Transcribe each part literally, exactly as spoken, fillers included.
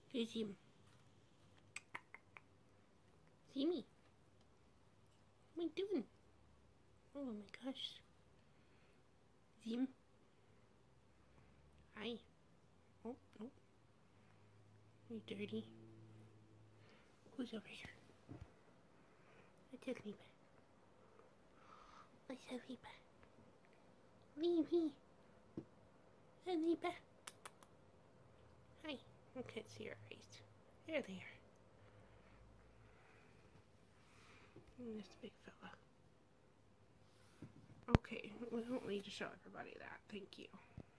Go see him. See me. What am I doing? Oh my gosh. Zim. Hi. Oh, no. You dirty. Who's over here? What's up, Reba? What's up, Reba? Reba. Hi, Reba. Hi. I can't see your eyes. There they are. And this big fella. Okay, we don't need to show everybody that. Thank you.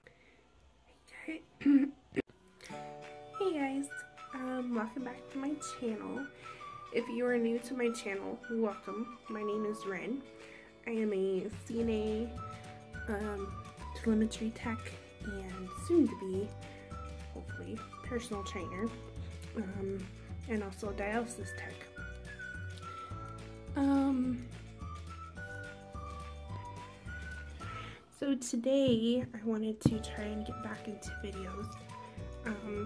Hey guys, um, welcome back to my channel. If you are new to my channel, welcome. My name is Ren. I am a C N A, um, telemetry tech, and soon to be, hopefully, personal trainer, um, and also a dialysis tech. Um, so today I wanted to try and get back into videos. Um,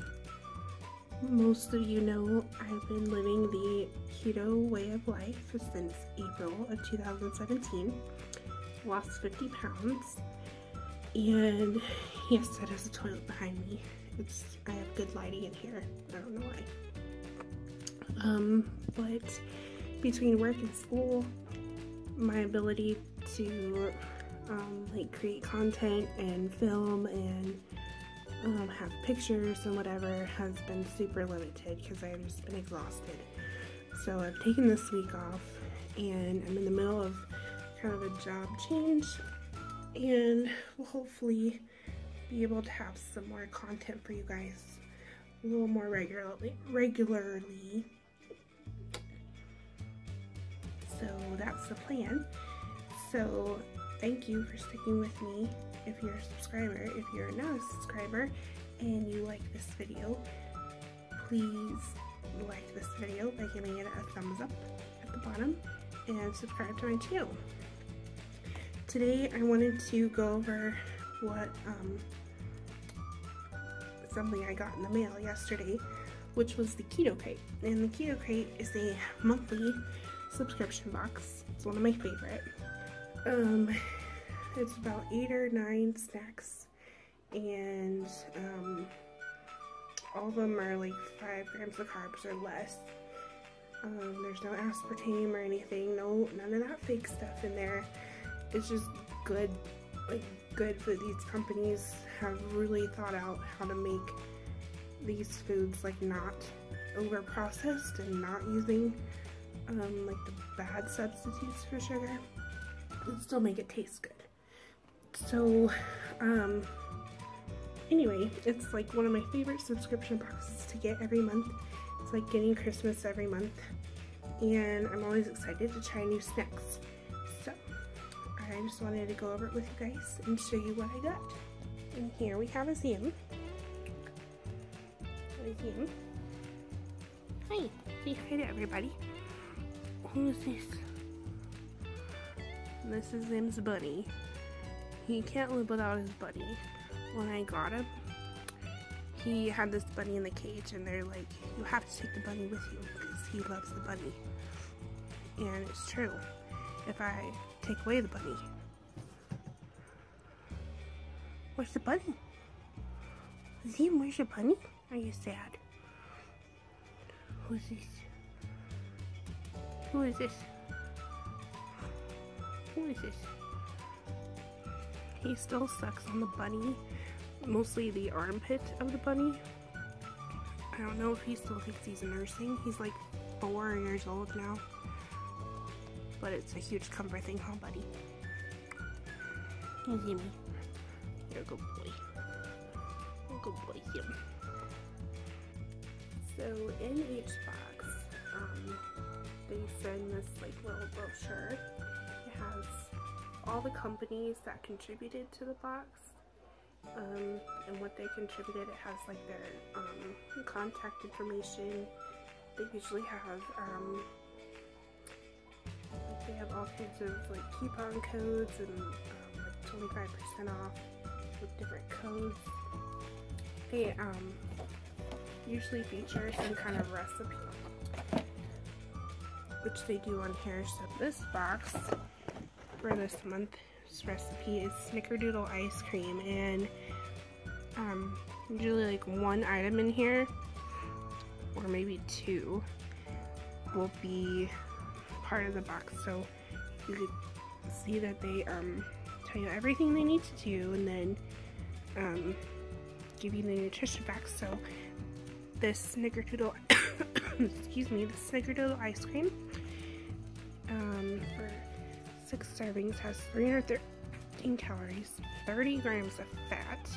most of you know I've been living the keto way of life since April of two thousand seventeen. Lost fifty pounds, and yes, that is a toilet behind me. It's I have good lighting in here. I don't know why. Um, but between work and school, my ability to um, like create content and film and um, have pictures and whatever has been super limited because I've just been exhausted. So I've taken this week off and I'm in the middle of kind of a job change, and will hopefully be able to have some more content for you guys a little more regularly regularly. So that's the plan. So thank you for sticking with me. If you're a subscriber, if you're not a subscriber and you like this video, please like this video by giving it a thumbs up at the bottom and subscribe to my channel. Today I wanted to go over what um, something I got in the mail yesterday, which was the Keto Crate. And the Keto Crate is a monthly subscription box. It's one of my favorite. Um, it's about eight or nine snacks, and um, all of them are like five grams of carbs or less. Um, there's no aspartame or anything. No, none of that fake stuff in there. It's just good, like good food. These companies have really thought out how to make these foods like not over processed and not using Um, like the bad substitutes for sugar, and still make it taste good. So, um, anyway, it's like one of my favorite subscription boxes to get every month. It's like getting Christmas every month, and I'm always excited to try new snacks. So, I just wanted to go over it with you guys and show you what I got. And here we have a Zim. A Zim. Hi, say hi to everybody. Who is this? This is Zim's buddy. He can't live without his buddy. When I got him, he had this bunny in the cage, and they're like, you have to take the bunny with you because he loves the bunny. And it's true. If I take away the bunny, where's the bunny? Zim, where's your bunny? Are you sad? Who's this? Who is this? Who is this? He still sucks on the bunny, mostly the armpit of the bunny. I don't know if he still thinks he's nursing. He's like four years old now. But it's a huge comfort thing, huh, buddy? Hey, Zimmy. You're a good boy. You're a good boy, Zim. So in each box, um, they send this like little brochure. It has all the companies that contributed to the box, um, and what they contributed. It has like their um, contact information. They usually have um, like they have all kinds of like coupon codes and um, like twenty-five percent off with different codes. They um, usually feature some kind of recipe, which they do on here. So this box for this month's recipe is Snickerdoodle ice cream, and um, usually like one item in here, or maybe two, will be part of the box. So you could see that they um, tell you everything they need to do, and then um, give you the nutrition facts. So this Snickerdoodle, excuse me, the Snickerdoodle ice cream um, for six servings has three hundred thirteen calories, thirty grams of fat,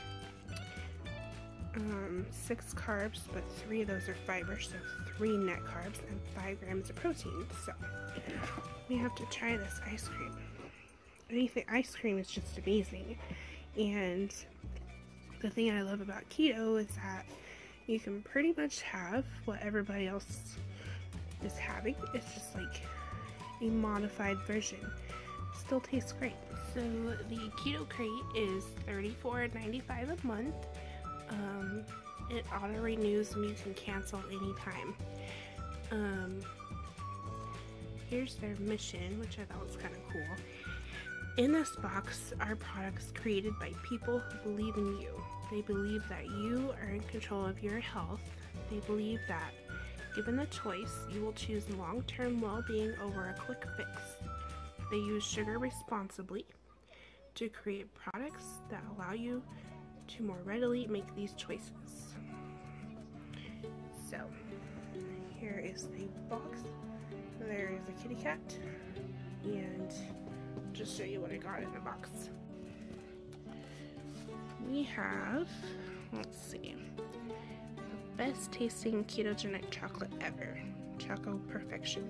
um, six carbs, but three of those are fiber, so three net carbs, and five grams of protein. So we have to try this ice cream. Anything ice cream is just amazing, and the thing I love about keto is that you can pretty much have what everybody else is having. It's just like a modified version. Still tastes great. So the Keto Crate is thirty-four ninety-five a month. Um, it auto renews and you can cancel anytime. Um, here's their mission, which I thought was kind of cool. In this box are products created by people who believe in you. They believe that you are in control of your health. They believe that, given the choice, you will choose long-term well-being over a quick fix. They use sugar responsibly to create products that allow you to more readily make these choices. So, here is the box. There is a kitty cat, and just show you what I got in the box. We have, let's see, the best tasting ketogenic chocolate ever, Choco Perfection.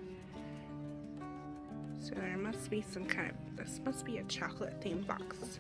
So there must be some kind of, this must be a chocolate themed box.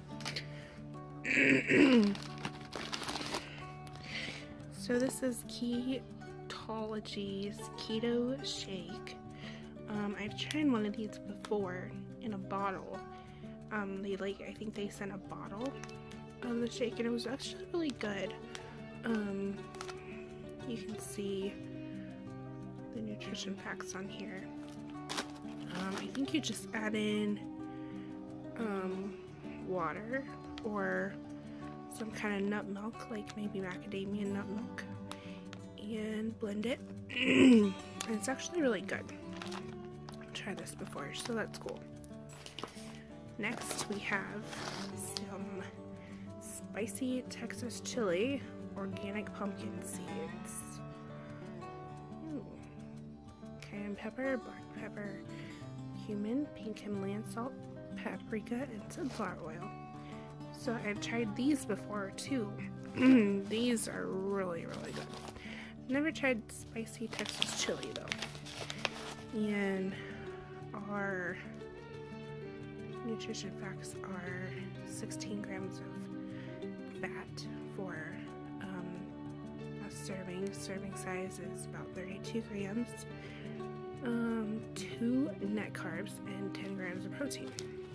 So this is Ketology's Keto Shake. Um, I've tried one of these before in a bottle. Um, they like, I think they sent a bottle of the shake, and it was actually really good. Um, you can see the nutrition facts on here. Um, I think you just add in um, water or some kind of nut milk, like maybe macadamia nut milk, and blend it. And it's actually really good. I've tried this before, so that's cool. Next we have some spicy Texas chili organic pumpkin seeds. Ooh. Cayenne pepper, black pepper, cumin, pink Himalayan salt, paprika, and sunflower oil. So I've tried these before too. These are really, really good. Never tried spicy Texas chili though. And our nutrition facts are sixteen grams of fat for um, a serving. Serving size is about thirty-two grams. Um, two net carbs and ten grams of protein.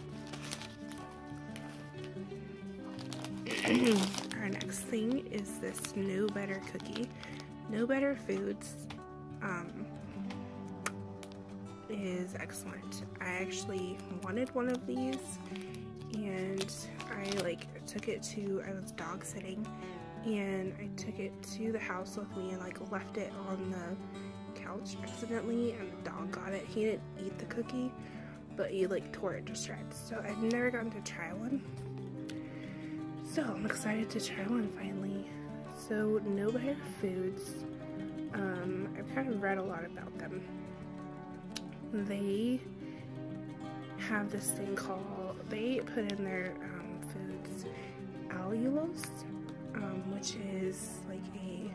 Our next thing is this No Better cookie. No Better Foods um, is excellent. I actually wanted one of these, and I like took it to, I was dog sitting, and I took it to the house with me and like left it on the couch accidentally, and the dog got it. He didn't eat the cookie, but he like tore it to shreds. So I've never gotten to try one. So I'm excited to try one finally. So No Better Foods, um, I've kind of read a lot about them. They have this thing called, they put in their um, foods allulose, um, which is like a,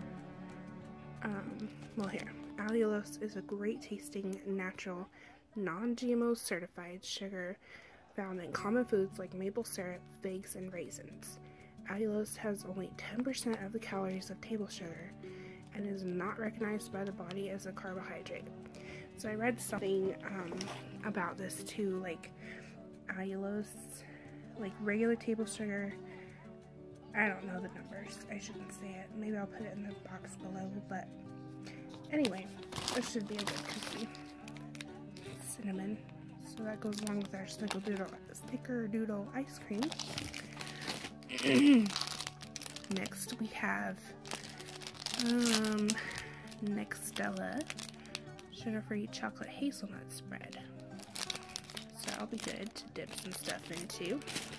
um, well here, allulose is a great tasting, natural, non-G M O certified sugar found in common foods like maple syrup, figs, and raisins. Allulose has only ten percent of the calories of table sugar and is not recognized by the body as a carbohydrate. So I read something um, about this too, like allulose, like regular table sugar I don't know the numbers. I shouldn't say it. Maybe I'll put it in the box below, but anyway, this should be a good cookie. Cinnamon. So that goes along with our snickerdoodle, snickerdoodle ice cream. Next we have um, Nextella sugar-free chocolate hazelnut spread. So that'll be good to dip some stuff into.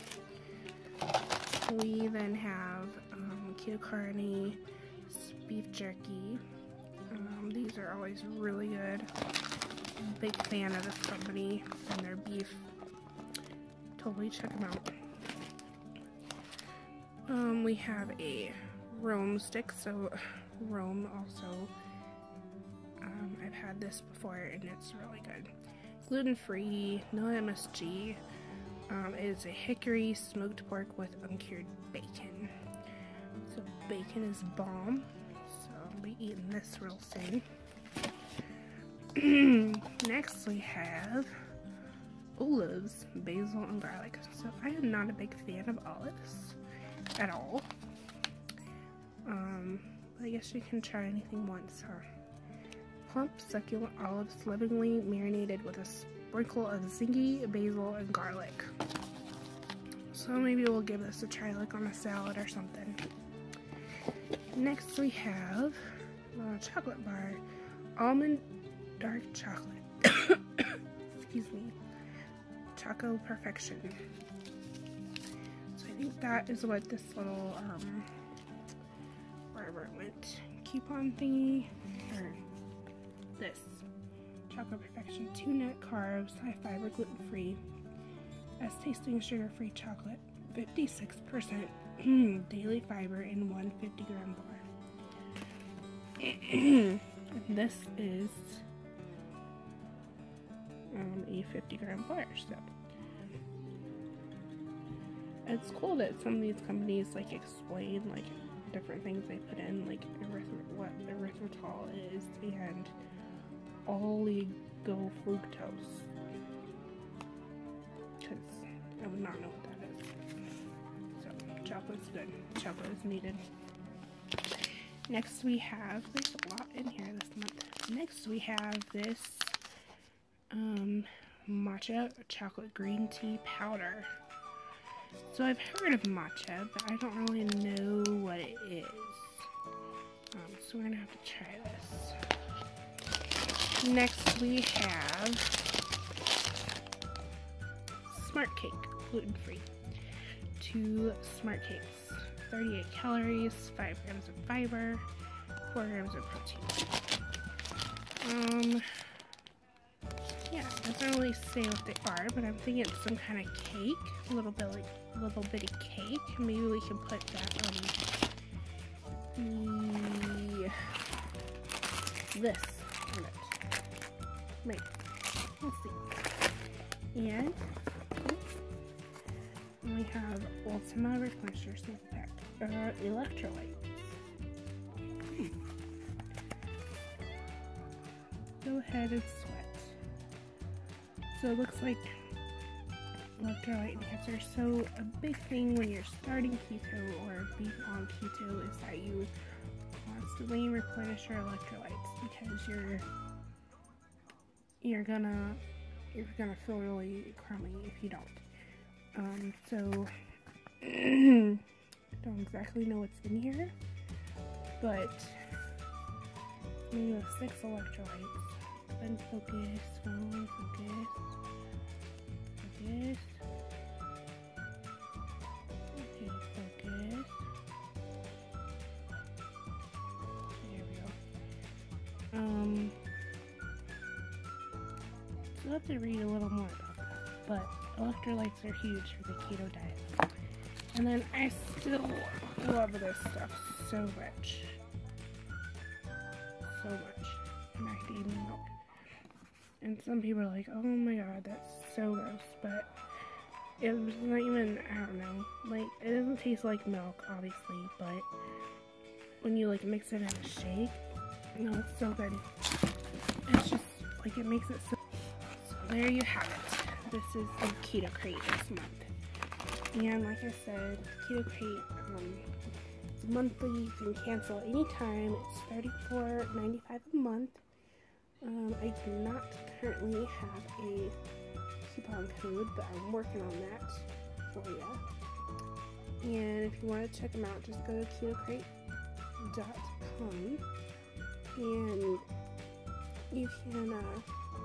We then have um, Keto Carne beef jerky. Um, these are always really good. I'm a big fan of this company and their beef. Totally check them out. Um, we have a Rome stick. So Rome also, um, I've had this before and it's really good. Gluten-free, no M S G. Um, it is a hickory smoked pork with uncured bacon. So bacon is bomb. So I'll be eating this real soon. Next we have olives, basil, and garlic. So I am not a big fan of olives at all. Um, I guess you can try anything once, huh? Plump, succulent olives lovingly marinated with a sprinkle of zingy, basil, and garlic. So maybe we'll give this a try like on a salad or something. Next we have a chocolate bar, almond dark chocolate. Excuse me. Choco Perfection. So I think that is what this little, um, wherever it went, coupon thingy, or this. Choco Perfection, two net carbs, high fiber, gluten free, as tasting sugar free chocolate, fifty-six percent daily fiber in one fifty gram bar. And this is um, a fifty gram bar, so it's cool that some of these companies like explain like different things they put in, like erythrit what erythritol is and oligofructose, because I would not know what that is. So chocolate's good. Chocolate is needed. Next we have, there's a lot in here this month. Next we have this um, matcha chocolate green tea powder. So I've heard of matcha, but I don't really know what it is. Um, so we're gonna have to try this. Next we have Smart Cake, gluten-free. Two Smart Cakes, thirty-eight calories, five grams of fiber, four grams of protein. Um, yeah, it doesn't really say what they are, but I'm thinking it's some kind of cake, a little bitty, little bitty cake. Maybe we can put that on the, this on it. Maybe. We'll see. And we have Ultima Replenisher Smith Pack, uh, electrolytes. Hmm. Go ahead and sweat. So it looks like electrolyte enhancer. So a big thing when you're starting keto or being on keto is that you constantly replenish your electrolytes, because you're you're gonna you're gonna feel really crummy if you don't. Um, so I don't exactly know what's in here, but maybe with six electrolytes. Then focus, phone, focus, focus. Okay, focus. There we go. Um, so I'll have to read a little more about that, but electrolytes are huge for the keto diet. And then I still love this stuff so much. So much. Macadamia milk. And some people are like, oh my god, that's so gross, but it was not even, I don't know, like, it doesn't taste like milk, obviously, but when you, like, mix it in a shake, no, it's so good. It's just, like, it makes it so, so there you have it. This is the Keto Crate this month. And like I said, Keto Crate, um, it's monthly. You can cancel anytime. It's thirty-four ninety-five a month. Um, I do not currently have a coupon code, but I'm working on that for you. And if you want to check them out, just go to keto crate dot com and you can uh,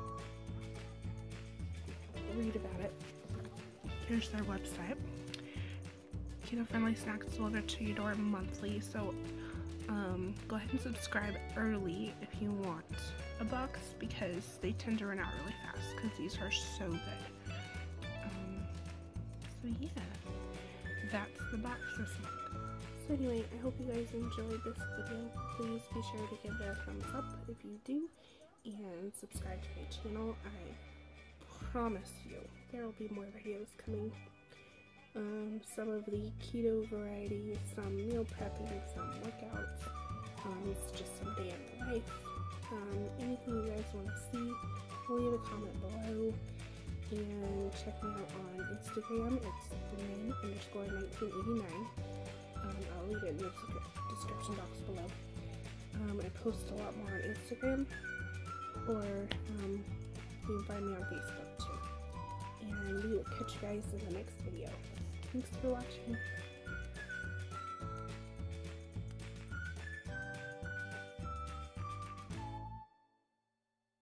read about it. Here's their website. Keto-friendly snacks delivered to your door monthly, so um, go ahead and subscribe early if you want a box, because they tend to run out really fast because these are so good. Um, so yeah, that's the box this month. So anyway, I hope you guys enjoyed this video. Please be sure to give it a thumbs up if you do, and subscribe to my channel. I promise you there will be more videos coming. Um, some of the keto variety, some meal prepping, some workouts, um, it's just some day in my life. Um, anything you guys want to see, leave a comment below, and check me out on Instagram. It's lynn underscore nineteen eighty-nine. Um, I'll leave it in the description box below. Um, I post a lot more on Instagram, or um, you can find me on Facebook too. And we will catch you guys in the next video. Thanks for watching.